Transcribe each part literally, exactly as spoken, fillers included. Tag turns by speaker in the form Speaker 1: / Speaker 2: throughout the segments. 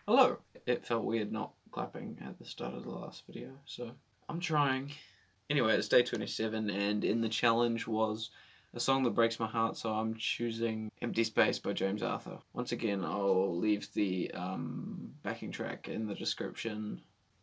Speaker 1: Hello! It felt weird not clapping at the start of the last video, so I'm trying. Anyway, it's day twenty-seven, and in the challenge was a song that breaks my heart, so I'm choosing Empty Space by James Arthur. Once again, I'll leave the um, backing track in the description.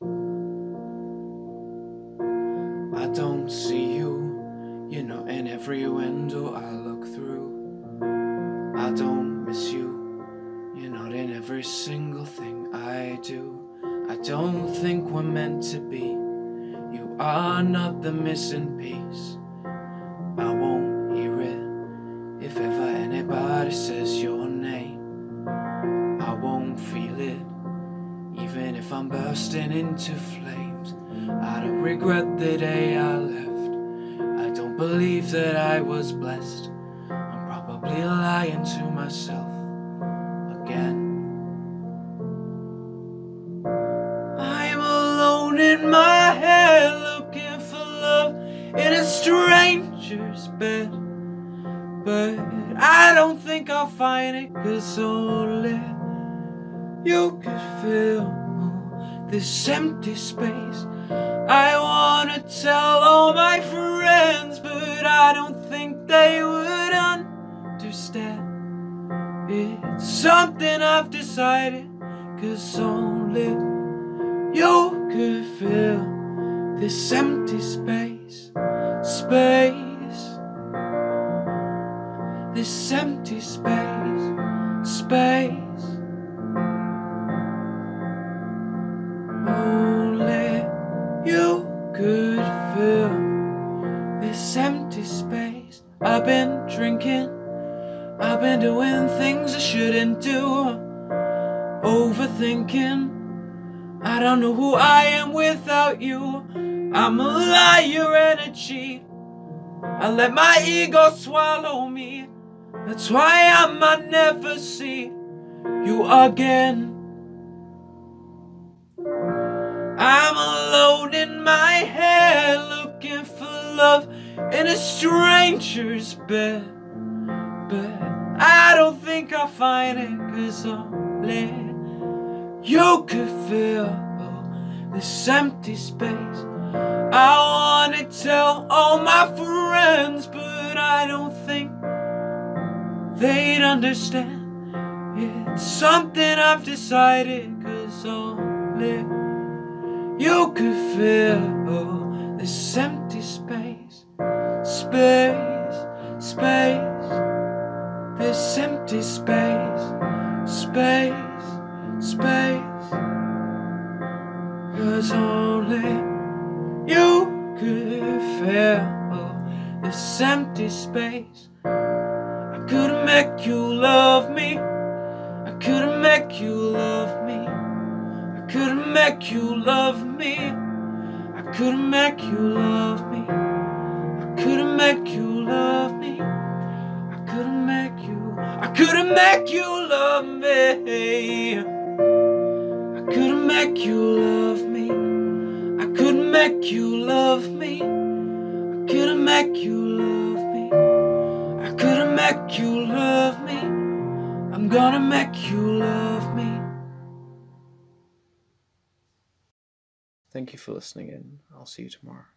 Speaker 1: I don't see you, you know, in every window I look through. I don't miss you, you're not in every single thing I do. I don't think we're meant to be. You are not the missing piece. I won't hear it if ever anybody says your name. I won't feel it even if I'm bursting into flames. I don't regret the day I left. I don't believe that I was blessed. I'm probably lying to myself again. I'm alone in my head looking for love in a stranger's bed, but I don't think I'll find it, 'cause only you could fill this empty space. I wanna tell all my friends, but I don't think they would understand. It's something I've decided, 'cause only you could fill this empty space. Space. This empty space. Space. Only you could fill this empty space. I've been drinking, I've been doing things I shouldn't do, overthinking. I don't know who I am without you. I'm a liar and a cheat. I let my ego swallow me. That's why I might never see you again. I'm alone in my head looking for love in a stranger's bed, but I don't think I'll find it, 'cause only you could fill this empty space. I wanna tell all my friends, but I don't think they'd understand. It's something I've decided, 'cause only you could fill this empty space. Space, space. This empty space. Space, space. 'Cause only you could fill this empty space. I couldn't make you love me. I couldn't make you love me. I couldn't make you love me. I couldn't make you love me. I couldn't make you love me. I couldn't make you. I couldn't make you love me. I couldn't make you love me. I couldn't make you love me. I couldn't make you love me. I couldn't make you love me. I'm gonna make you love me. Thank you for listening in. I'll see you tomorrow.